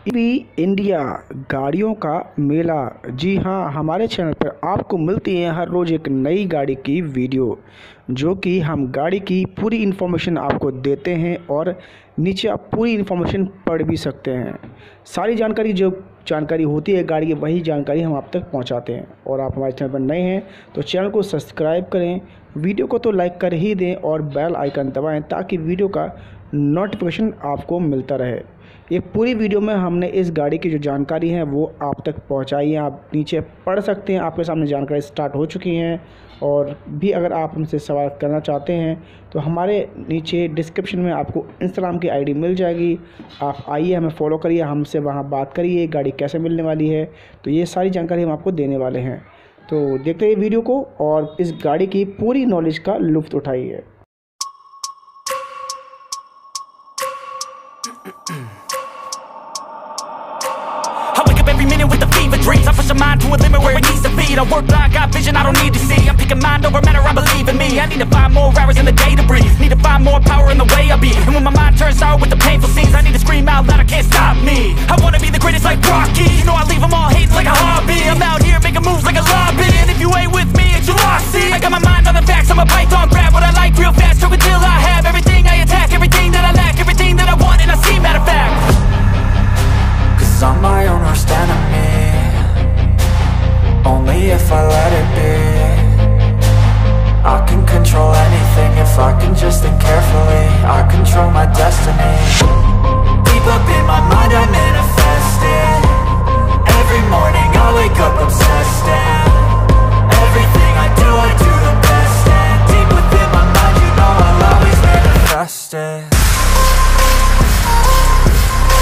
EV India गाड़ियों का मेला। जी हाँ, हमारे चैनल पर आपको मिलती है हर रोज़ एक नई गाड़ी की वीडियो, जो कि हम गाड़ी की पूरी इन्फॉर्मेशन आपको देते हैं और नीचे आप पूरी इन्फॉर्मेशन पढ़ भी सकते हैं। सारी जानकारी जो जानकारी होती है गाड़ी की, वही जानकारी हम आप तक पहुंचाते हैं। और आप हमारे चैनल पर नए हैं तो चैनल को सब्सक्राइब करें, वीडियो को तो लाइक कर ही दें और बेल आइकन दबाएं ताकि वीडियो का नोटिफिकेशन आपको मिलता रहे। ये पूरी वीडियो में हमने इस गाड़ी की जो जानकारी है वो आप तक पहुंचाई है। आप नीचे पढ़ सकते हैं, आपके सामने जानकारी स्टार्ट हो चुकी हैं। और भी अगर आप हमसे सवाल करना चाहते हैं तो हमारे नीचे डिस्क्रिप्शन में आपको इंस्टाग्राम की आईडी मिल जाएगी। आप आइए, हमें फॉलो करिए, हमसे वहाँ बात करिए गाड़ी कैसे मिलने वाली है। तो ये सारी जानकारी हम आपको देने वाले हैं। तो देखते रहिए वीडियो को और इस गाड़ी की पूरी नॉलेज का लुत्फ़ उठाइए। Every minute with the fever dreams, I push my mind to a limit where it needs to be. I work blind, got vision I don't need to see. I'm picking mind over matter, I believe in me. I need to find more hours in the day to breathe. Need to find more power in the way I be. And when my mind turns sour with the painful scenes, I need to scream out loud, I can't stop me. I wanna be the greatest like Rocky.